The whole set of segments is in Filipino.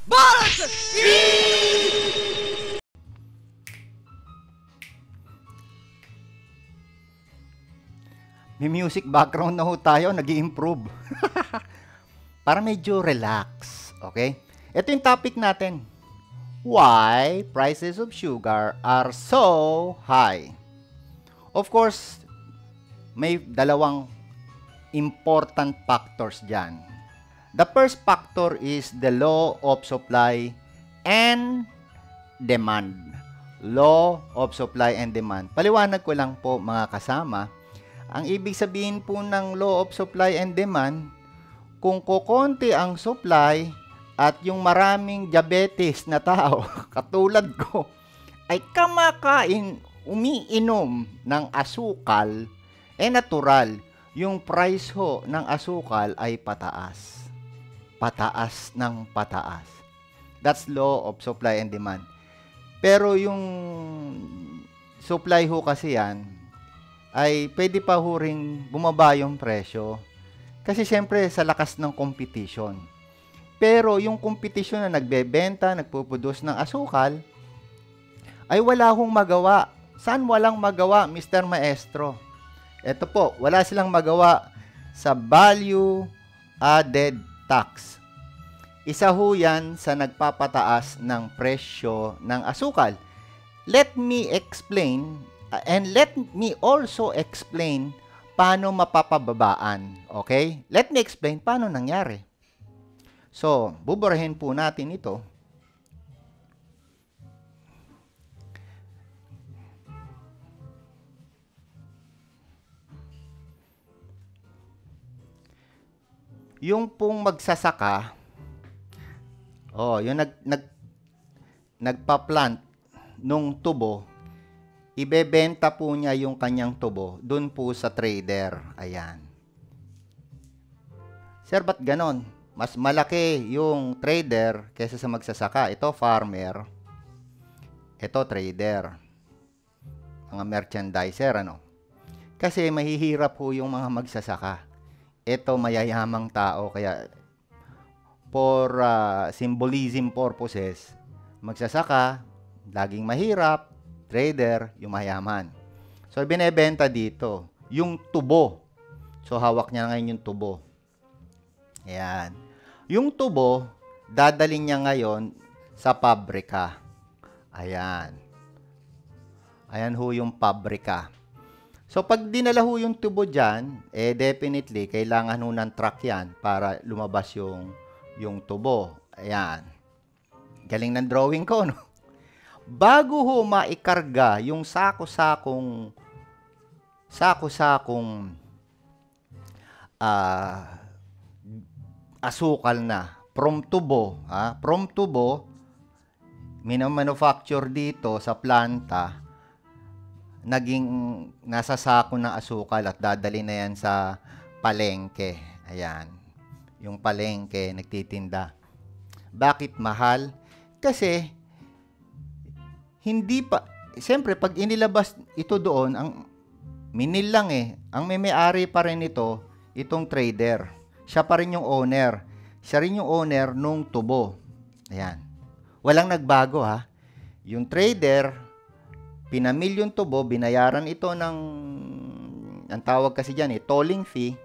May music background na ho tayo, nag-i-improve. Para medyo relax, okay? Ito yung topic natin. Why prices of sugar are so high? Of course, may dalawang important factors dyan. The first factor is the law of supply and demand. Law of supply and demand. Paliwanag ko lang po mga kasama. Ang ibig sabihin po ng law of supply and demand, kung kukonti ang supply at yung maraming diabetes na tao, katulad ko, ay umiinom ng asukal, natural, yung price ho ng asukal ay pataas. Pataas ng pataas. That's law of supply and demand. Pero yung supply ho kasi yan, ay pwede pa ho ring bumaba yung presyo. Kasi syempre sa lakas ng competition. Pero yung competition na nagbebenta, nagpuproduce ng asukal, ay wala hong magawa. Saan walang magawa, Mr. Maestro? Ito po, wala silang magawa sa value added tax. Isa ho yan sa nagpapataas ng presyo ng asukal. Let me explain. And let me also explain paano mapapababaan. Okay? Let me explain paano nangyari. So, buburahin po natin ito. Yung pong magsasaka, yung nagpa-plant nung tubo, ibebenta po niya yung kanyang tubo dun po sa trader. Ayan. Sir, ba't ganon? Mas malaki yung trader kaysa sa magsasaka. Ito farmer. Ito trader. Mga merchandiser, ano? Kasi mahihirap po yung mga magsasaka. Ito mayayamang tao. Kaya for symbolism purposes, magsasaka, laging mahirap. Trader, yung mayaman. So, binebenta dito, yung tubo. So, hawak niya ngayon yung tubo. Ayan. Yung tubo, dadalhin niya ngayon sa pabrika. Ayan. Ayan ho yung pabrika. So, pag dinala ho yung tubo dyan, definitely, kailangan ho ng truck yan para lumabas yung tubo. Ayan. Galing ng drawing ko, no? Bago ho maikarga yung sako-sakong asukal na from tubo, minomanufacture dito sa planta, naging nasa sako ng asukal at dadali na yan sa palengke. Ayan. Yung palengke nagtitinda. Bakit mahal? Kasi hindi pa, siyempre, pag inilabas ito doon, ang minil lang ang may-ari pa rin ito, itong trader. Siya pa rin yung owner. Siya rin yung owner nung tubo. Ayan. Walang nagbago, ha. Yung trader, pinamil yung tubo, binayaran ito ng, ang tawag kasi dyan, tolling fee.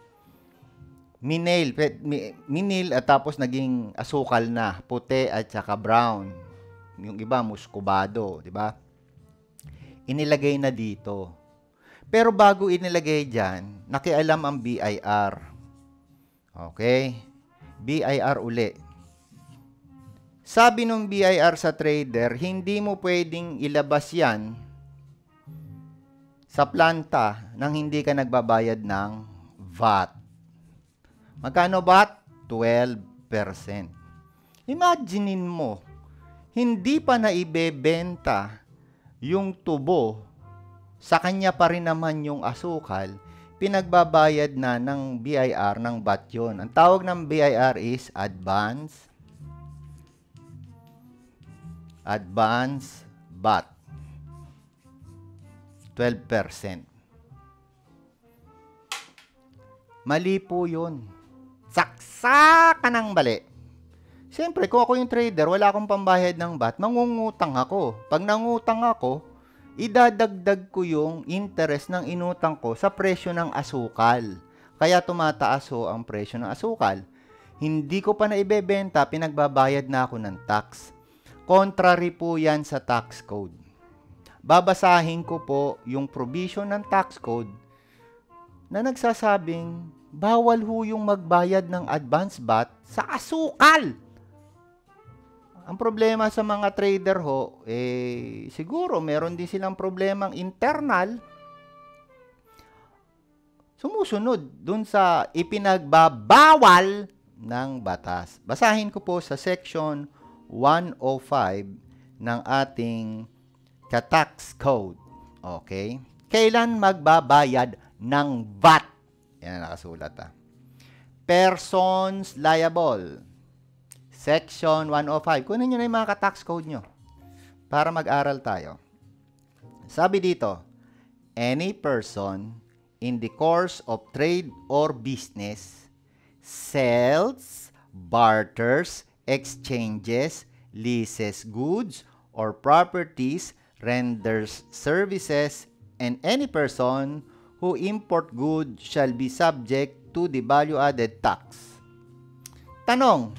Minil at tapos naging asukal na, puti at saka brown. Yung iba muskobado, di ba? Inilagay na dito. Pero bago inilagay diyan, nakialam ang BIR. Okay? BIR uli. Sabi nung BIR sa trader, hindi mo pwedeng ilabas 'yan sa planta nang hindi ka nagbabayad ng VAT. Magkano VAT? 12%. Imaginein mo, hindi pa na ibebenta yung tubo, sa kanya pa rin naman yung asukal, pinagbabayad na ng BIR ng VAT yun. Ang tawag ng BIR is advance VAT. 12%. Mali po yun. Saksa ka ng bali. Siyempre, kung ako yung trader, wala akong pambayad ng VAT, mangungutang ako. Pag nangutang ako, idadagdag ko yung interest ng inutang ko sa presyo ng asukal. Kaya tumataas ho ang presyo ng asukal. Hindi ko pa na ibebenta, pinagbabayad na ako ng tax. Contrary po yan sa tax code. Babasahin ko po yung provision ng tax code na nagsasabing bawal ho yung magbayad ng advance VAT sa asukal. Ang problema sa mga trader ho, siguro meron din silang problemang internal. Sumusunod dun sa ipinagbabawal ng batas. Basahin ko po sa section 105 ng ating tax code. Okay? Kailan magbabayad ng VAT? Yan nakasulat Persons liable. Section 105. Kunin nyo na yung mga tax code nyo para mag-aral tayo. Sabi dito, any person in the course of trade or business sells, barters, exchanges, leases goods or properties, renders services, and any person who import goods shall be subject to the value-added tax. Tanong,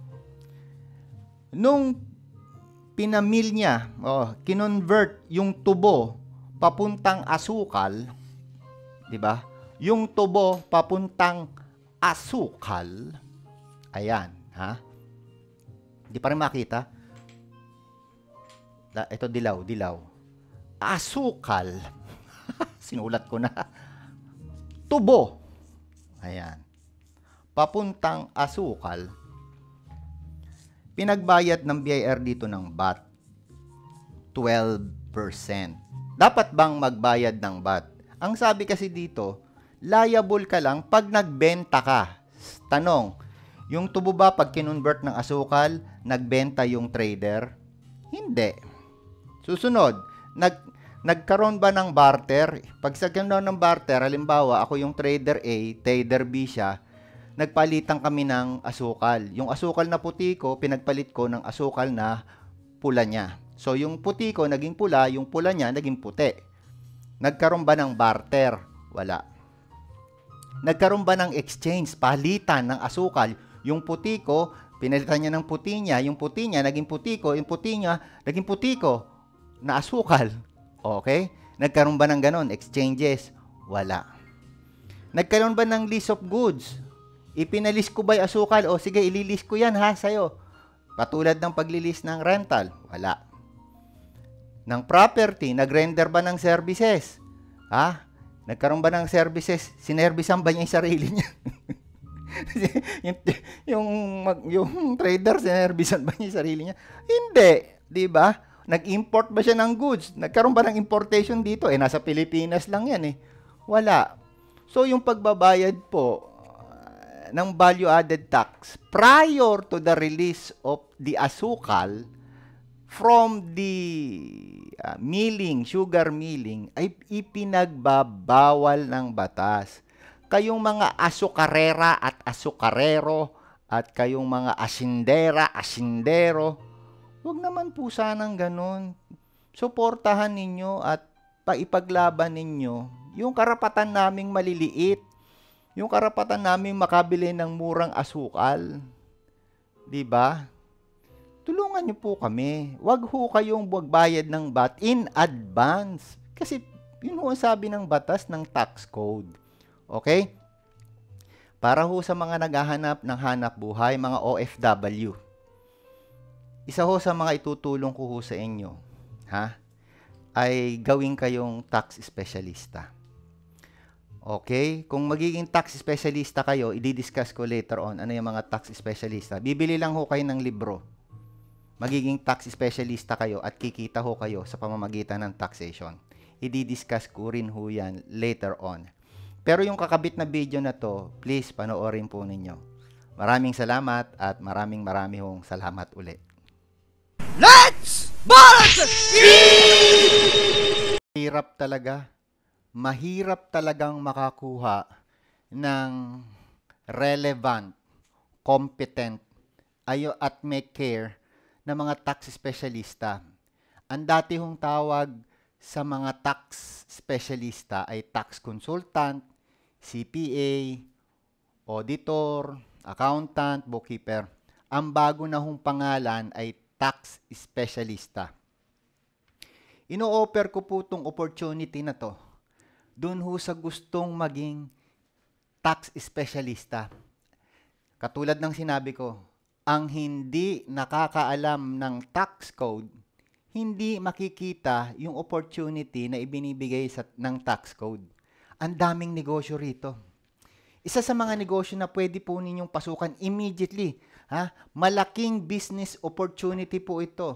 nung pinamil niya, kinonvert yung tubo papuntang asukal, di ba? Yung tubo papuntang asukal, ayan, ha? Di pa rin makita? Ito, dilaw. Asukal. Sinulat ko na. Tubo. Ayan. Papuntang asukal. Pinagbayad ng BIR dito ng VAT, 12%. Dapat bang magbayad ng VAT? Ang sabi kasi dito, liable ka lang pag nagbenta ka. Tanong, yung tubo ba pag kinonvert ng asukal, nagbenta yung trader? Hindi. Susunod, nagkaroon ba ng barter? Pag sa ganoon ng barter, halimbawa, ako yung trader A, trader B siya, nagpalitan kami ng asukal. Yung asukal na puti ko, pinagpalit ko ng asukal na pula niya. So, yung puti ko naging pula, yung pula niya naging puti. Nagkaroon ba ng barter? Wala. Nagkaroon ba ng exchange, palitan ng asukal? Yung puti ko, pinalitan niya ng puti niya, yung puti niya naging puti ko, yung puti niya naging puti ko na asukal. Okay? Nagkaroon ba ng ganon? Exchanges? Wala. Nagkaroon ba ng list of goods? Ipinalis ko ba yung asukal? O sige, ililis ko yan ha, sa'yo. Patulad ng paglilis ng rental? Wala. Ng property, nag-render ba ng services? Ha? Nagkaroon ba ng services? Sinervisan ba niya yung sarili niya? yung trader, sinervisan ba niya yung sarili niya? Hindi. Diba? Nag-import ba siya ng goods? Nagkaroon ba ng importation dito? Nasa Pilipinas lang yan Wala. So, yung pagbabayad po ng value-added tax prior to the release of the asukal from the milling, sugar milling, ay ipinagbabawal ng batas. Kayong mga asukarera at asukarero at kayong mga asindera, asindero, huwag naman po sanang ganun. Suportahan ninyo at paipaglaban ninyo yung karapatan naming maliliit. Yung karapatan namin makabili ng murang asukal. 'Di ba? Tulungan niyo po kami. Huwag ho kayong magbayad ng VAT in advance. Kasi yun ho ang sabi ng batas ng tax code. Okay? Para ho sa mga naghahanap ng hanap buhay, mga OFW. Isa ho sa mga itutulong ko ho sa inyo, ay gawin kayong tax specialista. Okay? Kung magiging tax specialista kayo, i-discuss ko later on ano yung mga tax specialista. Bibili lang ho kayo ng libro. Magiging tax specialista kayo at kikita ho kayo sa pamamagitan ng taxation. I-discuss ko rin ho yan later on. Pero yung kakabit na video na to, please panoorin po ninyo. Maraming salamat at maraming hong salamat uli. Let's Bart! Hirap talaga. Mahirap talagang makakuha ng relevant, competent at may care ng mga tax specialista. Ang dati hong tawag sa mga tax specialista ay tax consultant, CPA, auditor, accountant, bookkeeper. Ang bago na hong pangalan ay tax specialista. Ino-offer ko po itong opportunity na to dun ho sa gustong maging tax specialista. Katulad ng sinabi ko, ang hindi nakakaalam ng tax code, hindi makikita yung opportunity na ibinibigay ng tax code. Ang daming negosyo rito. Isa sa mga negosyo na pwede po ninyong pasukan immediately. Malaking business opportunity po ito.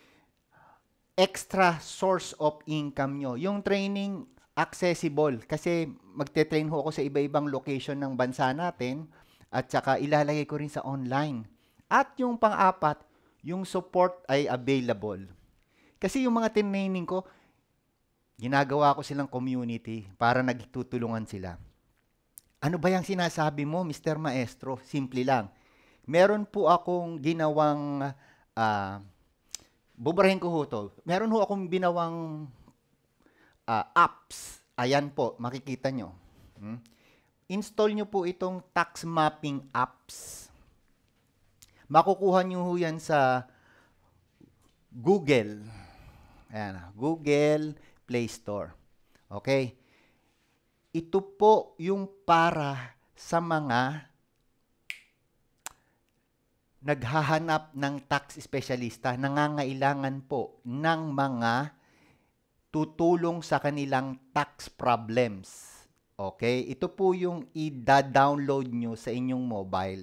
Extra source of income nyo. Yung training, accessible. Kasi magte-train ho ako sa iba-ibang location ng bansa natin at saka ilalagay ko rin sa online. At yung pang-apat, yung support ay available. Kasi yung mga training ko, ginagawa ko silang community para nagtutulungan sila. Ano ba yung sinasabi mo, Mr. Maestro? Simple lang. Meron po akong ginawang, buburahin ko ho to. Meron ho akong ginawang apps. Ayan po, makikita nyo. Install nyo po itong tax mapping apps. Makukuha nyo ho yan sa Google. Ayan, Google Play Store. Okay? Ito po yung para sa mga naghahanap ng tax specialista, nangangailangan po ng mga tutulong sa kanilang tax problems. Okay? Ito po yung i-download nyo sa inyong mobile.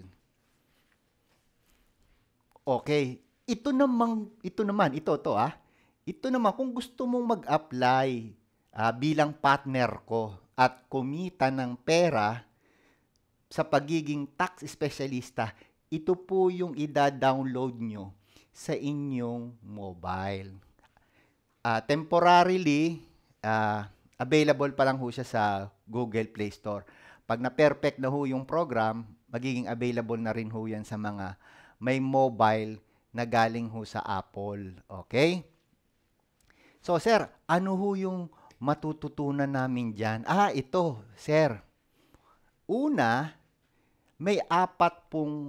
Okay. Ito naman, ito naman, kung gusto mong mag-apply bilang partner ko at kumita ng pera sa pagiging tax specialista, ito po yung i-download nyo sa inyong mobile. Temporarily, available pa lang ho siya sa Google Play Store. Pag na-perfect na ho yung program, magiging available na rin ho yan sa mga may mobile na galing ho sa Apple. Okay? So, sir, ano ho yung matututunan namin dyan? Ito, sir. Una, may 4 pong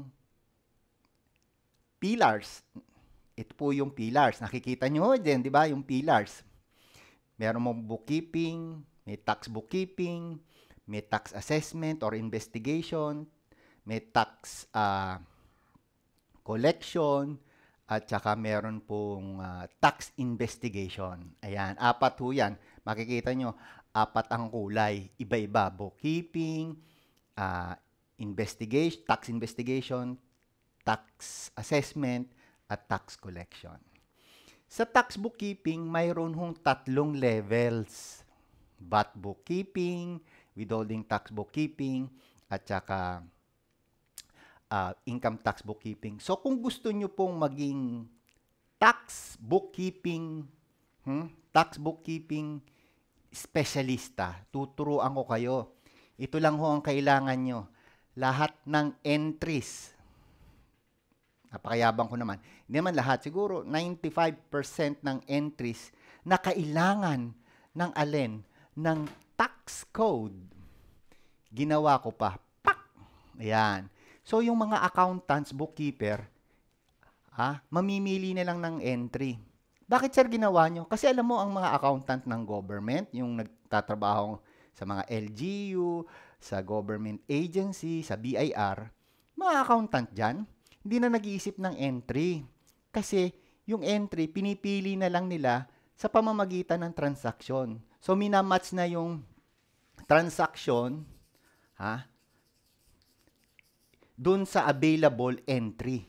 pillars. Ito po yung pillars. Nakikita nyo dyan, di ba? Yung pillars. Meron mong bookkeeping, may tax bookkeeping, may tax assessment or investigation, may tax collection, at saka meron pong tax investigation. Ayan, 4 ho yan. Makikita nyo, 4 ang kulay. Iba-iba. Bookkeeping, tax investigation, tax assessment, at tax collection. Sa tax bookkeeping, mayroon hong 3 levels. VAT bookkeeping, withholding tax bookkeeping, at saka income tax bookkeeping. So, kung gusto nyo pong maging tax bookkeeping specialista, tuturuan ko kayo. Ito lang ho ang kailangan nyo. Lahat ng entries. Napakayabang ko naman. Hindi naman lahat. Siguro 95% ng entries na kailangan ng alin? Ng tax code. Ginawa ko pa. Pak! Ayan. So, yung mga accountants, bookkeeper, mamimili na lang ng entry. Bakit, sir, ginawa nyo? Kasi alam mo, ang mga accountant ng government, yung nagtatrabaho sa mga LGU, sa government agency, sa BIR, mga accountant dyan, hindi na nag-iisip ng entry. Kasi yung entry, pinipili na lang nila sa pamamagitan ng transaksyon. So, minamatch na yung transaction, dun sa available entry.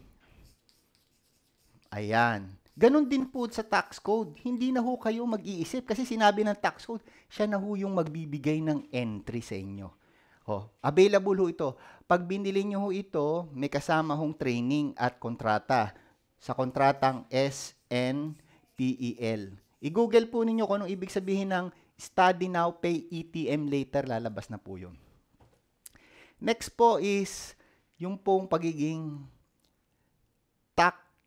Ayan. Ganon din po sa tax code. Hindi na ho kayo mag-iisip kasi sinabi ng tax code, siya na ho yung magbibigay ng entry sa inyo. Available ho ito. Pag binili nyo ho ito, may kasama hong training at kontrata. Sa kontratang SNPEL. I-google po ninyo kung anong ibig sabihin ng Study Now, Pay ETM Later. Lalabas na po yun. Next po is yung pong pagiging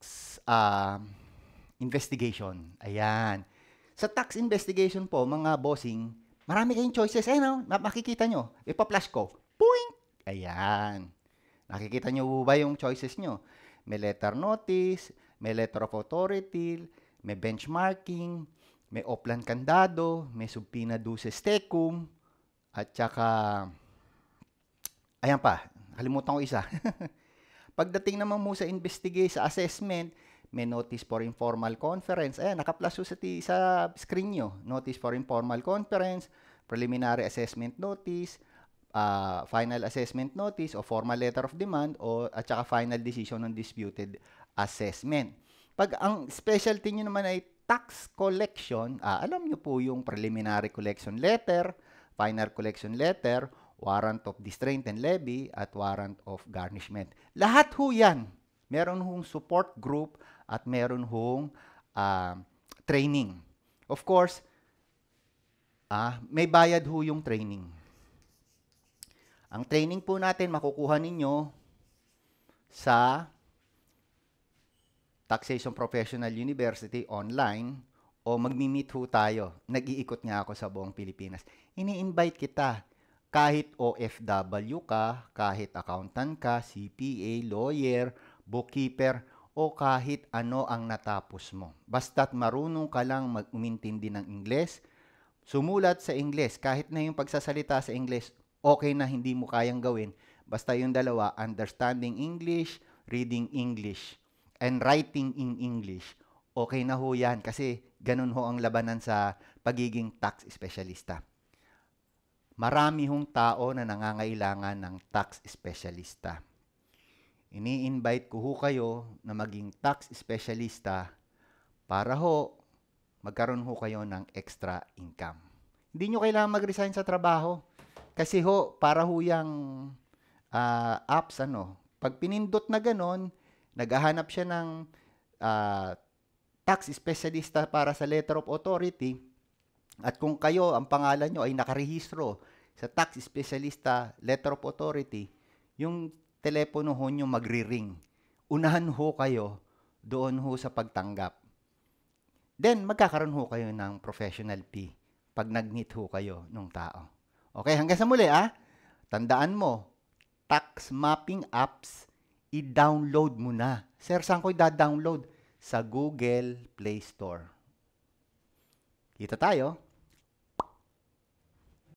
investigation. Ayan. Sa tax investigation po, mga bossing, marami kayong choices. Ayan, makikita nyo. Ipa-flash ko. Point! Ayan. Nakikita nyo ba yung choices nyo? May letter notice, may letter of authority, may benchmarking, may oplan kandado, may subpoena duces tecum, at saka, ayan pa, nakalimutan ko isa. Pagdating naman mo sa investigate, sa assessment, may notice for informal conference. Ayan, naka-plus sa screen nyo. Notice for informal conference, preliminary assessment notice, final assessment notice o formal letter of demand at saka final decision on disputed assessment. Pag ang specialty nyo naman ay tax collection, alam nyo po yung preliminary collection letter, final collection letter, warrant of distraint and levy, at warrant of garnishment. Lahat ho yan. Meron hong support group at meron hong training. Of course, may bayad ho yung training. Ang training po natin makukuha ninyo sa Taxation Professional University online o magmi-meet ho tayo. Nag-iikot nga ako sa buong Pilipinas. Ini-invite kita. Kahit OFW ka, kahit accountant ka, CPA, lawyer, bookkeeper, o kahit ano ang natapos mo. Basta't marunong ka lang umintindi ng Ingles, sumulat sa Ingles, kahit na yung pagsasalita sa Ingles, okay na hindi mo kayang gawin. Basta yung dalawa, understanding English, reading English, and writing in English, okay na ho yan kasi ganun ho ang labanan sa pagiging tax specialista. Marami hong tao na nangangailangan ng tax specialista. Ini-invite ko ho kayo na maging tax specialista para ho magkaroon ho kayo ng extra income. Hindi nyo kailangan mag-resign sa trabaho. Kasi ho, para ho yung apps, pag pinindot na ganon, naghahanap siya ng tax specialista para sa letter of authority, at kung kayo, ang pangalan nyo ay nakarehistro sa tax specialista letter of authority, yung telepono ho nyo magri-ring. Unahan ho kayo doon ho sa pagtanggap. Then, magkakaroon ho kayo ng professional fee pag nag-meet ho kayo ng tao. Okay, hanggang sa muli tandaan mo, tax mapping apps, i-download mo na. Sir, saan ko i-download? Sa Google Play Store. Kita tayo.